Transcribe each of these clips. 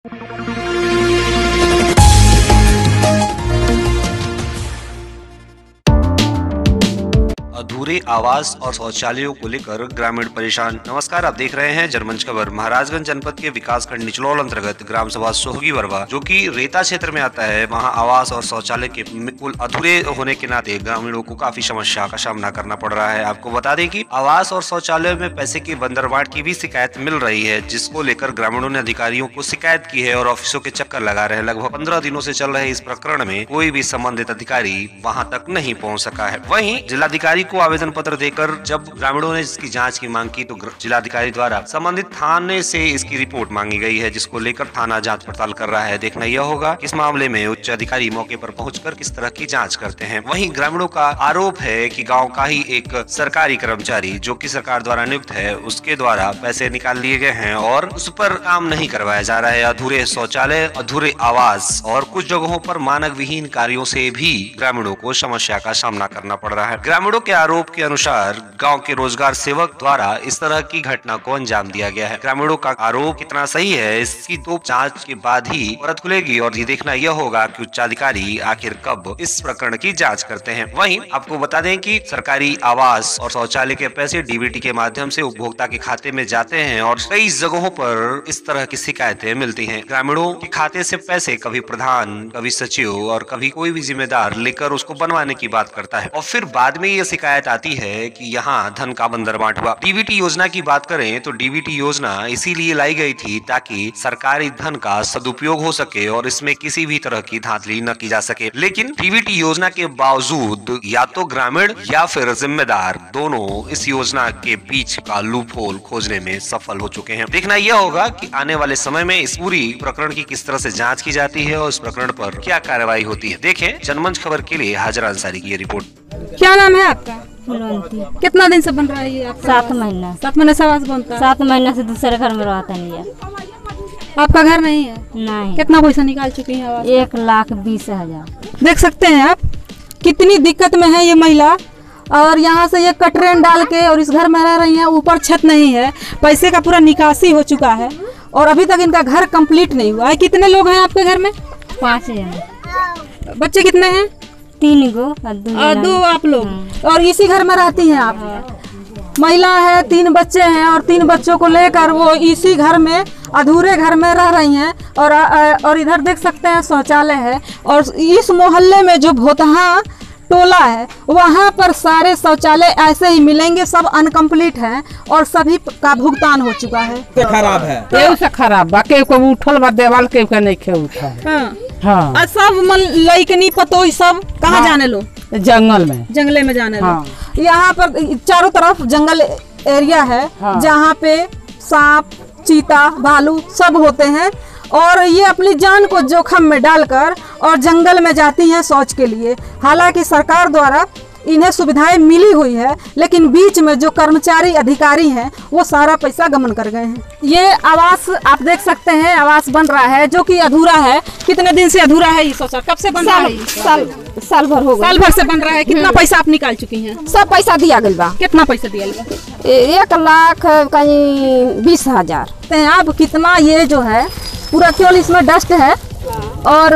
अधूरे आवास और शौचालयों को लेकर ग्रामीण परेशान। नमस्कार, आप देख रहे हैं जनमंच खबर। महाराजगंज जनपद के विकासखंड निचलौल अंतर्गत ग्राम सभा सोहगी बरवा, जो कि रेता क्षेत्र में आता है, वहां आवास और शौचालय के बिल्कुल अधूरे होने के नाते ग्रामीणों को काफी समस्या का सामना करना पड़ रहा है। आपको बता दें कि आवास और शौचालय में पैसे की बंदरबांट की भी शिकायत मिल रही है, जिसको लेकर ग्रामीणों ने अधिकारियों को शिकायत की है और ऑफिसों के चक्कर लगा रहे हैं। लगभग 15 दिनों से चल रहे इस प्रकरण में कोई भी संबंधित अधिकारी वहां तक नहीं पहुंच सका है। वहीं जिलाधिकारी को आवेदन पत्र देकर जब ग्रामीणों ने इसकी जांच की मांग की, तो जिलाधिकारी द्वारा संबंधित थाने से इसकी रिपोर्ट मांगी गई है, जिसको लेकर थाना जांच पड़ताल कर रहा है। देखना यह होगा इस मामले में उच्च अधिकारी मौके पर पहुंचकर किस तरह की जांच करते हैं। वहीं ग्रामीणों का आरोप है कि गांव का ही एक सरकारी कर्मचारी, जो कि सरकार द्वारा नियुक्त है, उसके द्वारा पैसे निकाल लिए गए हैं और उस पर काम नहीं करवाया जा रहा है। अधूरे शौचालय, अधूरे आवास और कुछ जगहों पर मानक विहीन कार्यों से भी ग्रामीणों को समस्या का सामना करना पड़ रहा है। ग्रामीणों के आरोप के अनुसार गांव के रोजगार सेवक द्वारा इस तरह की घटना को अंजाम दिया गया है। ग्रामीणों का आरोप कितना सही है, इसकी तो जांच के बाद ही परत खुलेगी और ये देखना यह होगा कि उच्चाधिकारी आखिर कब इस प्रकरण की जांच करते हैं। वहीं आपको बता दें कि सरकारी आवास और शौचालय के पैसे डीबीटी के माध्यम से उपभोक्ता के खाते में जाते हैं और कई जगहों पर इस तरह की शिकायतें मिलती हैं। ग्रामीणों के खाते से पैसे कभी प्रधान, कभी सचिव और कभी कोई भी जिम्मेदार लेकर उसको बनवाने की बात करता है और फिर बाद में ये शिकायत आती है कि यहाँ धन का बंदरबांट हुआ। डीबीटी योजना की बात करें तो डीबीटी योजना इसीलिए लाई गई थी ताकि सरकारी धन का सदुपयोग हो सके और इसमें किसी भी तरह की धांधली न की जा सके। लेकिन डीबीटी योजना के बावजूद या तो ग्रामीण या फिर जिम्मेदार दोनों इस योजना के बीच का लूप होल खोजने में सफल हो चुके हैं। देखना यह होगा कि आने वाले समय में इस पूरी प्रकरण की किस तरह से जांच की जाती है और इस प्रकरण पर क्या कार्रवाई होती है। देखें जनमंच खबर के लिए हाजिर अंसारी की ये रिपोर्ट। क्या नाम है आपका? फुलवंती। कितना दिन से बन रहा है ये आपका? 7 महीना। 7 महीने से आवास बनता है? 7 महीने से दूसरे घर में रहता नहीं है। आपका घर नहीं है? नहीं। कितना पैसा निकाल चुकी है आवास? 1,20,000। देख सकते हैं आप कितनी दिक्कत में है ये महिला, और यहाँ से ये कटरेन डाल के और इस घर में रह रही है। ऊपर छत नहीं है, पैसे का पूरा निकासी हो चुका है और अभी तक इनका घर कंप्लीट नहीं हुआ है। कितने लोग हैं आपके घर में? 5 जन। बच्चे कितने हैं? 3 गो और 2 आप लोग, और इसी घर में रहती हैं आप? महिला है, 3 बच्चे हैं और 3 बच्चों को लेकर वो इसी घर में, अधूरे घर में रह रही हैं। और इधर देख सकते हैं शौचालय है और इस मोहल्ले में जो भोतहा टोला है वहाँ पर सारे शौचालय ऐसे ही मिलेंगे, सब अनकम्प्लीट हैं और सभी का भुगतान हो चुका है। खराब है, केहू से खराब बा, केहू को उठल बा देवाल, केहू के नहीं खे उठा है। हाँ। हाँ। और सब लइकनी पतोई सब कहाँ? हाँ। जाने लो? जंगल में, जंगले में जाने हाँ। लो। यहाँ पर चारों तरफ जंगल एरिया है, हाँ। जहाँ पे सांप, चीता, भालू सब होते हैं और ये अपनी जान को जोखिम में डालकर और जंगल में जाती हैं शौच के लिए। हालांकि सरकार द्वारा इन्हें सुविधाएं मिली हुई है, लेकिन बीच में जो कर्मचारी अधिकारी हैं वो सारा पैसा गमन कर गए हैं। ये आवास आप देख सकते हैं, आवास बन रहा है जो कि अधूरा है। कितने दिन से अधूरा है ये शौचालय? कब से बन रहा है? साल भर हो गया। साल भर से बन रहा है। कितना पैसा आप निकाल चुकी हैं? सब पैसा दिया गया बा। कितना पैसा दिया गया? 1,00,000 कहीं 20,000। अब कितना ये जो है पूरा केवल इसमें डस्ट है और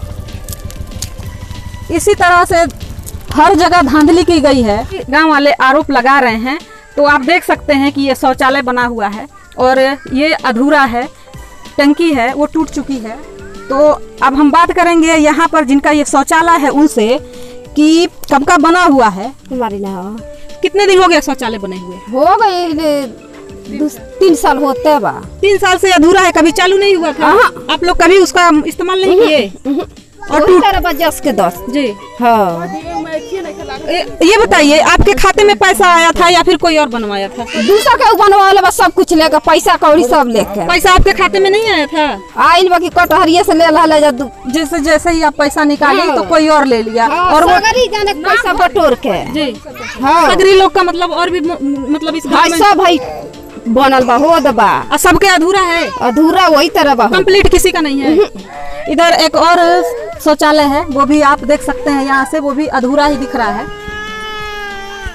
इसी तरह से हर जगह धांधली की गई है। गांव वाले आरोप लगा रहे हैं, तो आप देख सकते हैं कि ये शौचालय बना हुआ है और ये अधूरा है, टंकी है वो टूट चुकी है। तो अब हम बात करेंगे यहाँ पर जिनका ये शौचालय है उनसे कि कब का बना हुआ है। हमारी ना कितने दिन हो गया शौचालय बने हुए? हो गए 3 साल होते बा। 3 साल से अधूरा है, कभी चालू नहीं हुआ था? आप लोग कभी उसका इस्तेमाल नहीं किए? और 10 के 10 जी। हाँ। ये बताइए आपके खाते में पैसा आया था या फिर कोई और बनवाया था? दूसरा के बनवाया बस, सब कुछ लेकर पैसा कौड़ी सब लेकर। पैसा आपके खाते में नहीं आया था? आइल बाकी कटहरिये से ले ला जैसे जैसे ही आप पैसा निकाली तो कोई और ले लिया। और वो जाने पैसा बटोर के जी। हाँ। सगरी लोग का मतलब और भी मतलब इस घर में सब भाई बनल बा, हो दबा। सबके अधूरा है? अधूरा वही तरह बा, कंप्लीट किसी का नहीं है। इधर एक और शौचालय है, वो भी आप देख सकते हैं यहाँ से, वो भी अधूरा ही दिख रहा है।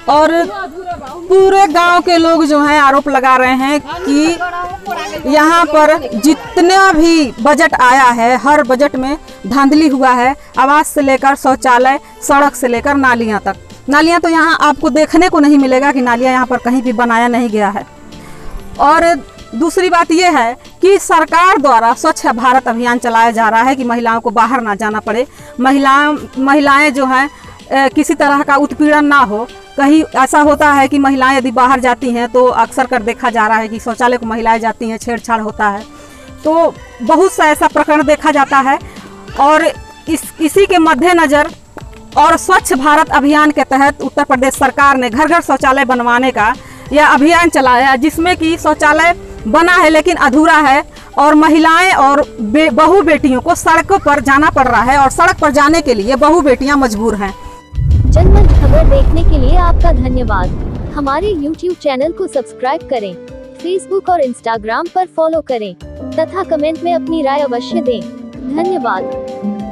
और पूरे गांव के लोग जो हैं आरोप लगा रहे हैं कि यहाँ पर जितना भी बजट आया है हर बजट में धांधली हुआ है। आवास से लेकर शौचालय, सड़क से लेकर नालियाँ तक। नालियाँ तो यहाँ आपको देखने को नहीं मिलेगा कि नालियाँ यहाँ पर कहीं भी बनाया नहीं गया है। और दूसरी बात यह है कि सरकार द्वारा स्वच्छ भारत अभियान चलाया जा रहा है कि महिलाओं को बाहर ना जाना पड़े, महिलाएं जो हैं किसी तरह का उत्पीड़न ना हो। कहीं ऐसा होता है कि महिलाएं यदि बाहर जाती हैं तो अक्सर कर देखा जा रहा है कि शौचालय को महिलाएं जाती हैं, छेड़छाड़ होता है, तो बहुत सा ऐसा प्रकरण देखा जाता है। और इसी के मद्देनज़र और स्वच्छ भारत अभियान के तहत उत्तर प्रदेश सरकार ने घर घर शौचालय बनवाने का यह अभियान चलाया, जिसमें कि शौचालय बना है लेकिन अधूरा है और महिलाएं और बहू बेटियों को सड़कों पर जाना पड़ रहा है और सड़क पर जाने के लिए बहू बेटियां मजबूर हैं। जनमत खबर देखने के लिए आपका धन्यवाद। हमारे YouTube चैनल को सब्सक्राइब करें, Facebook और Instagram पर फॉलो करें तथा कमेंट में अपनी राय अवश्य दें। धन्यवाद।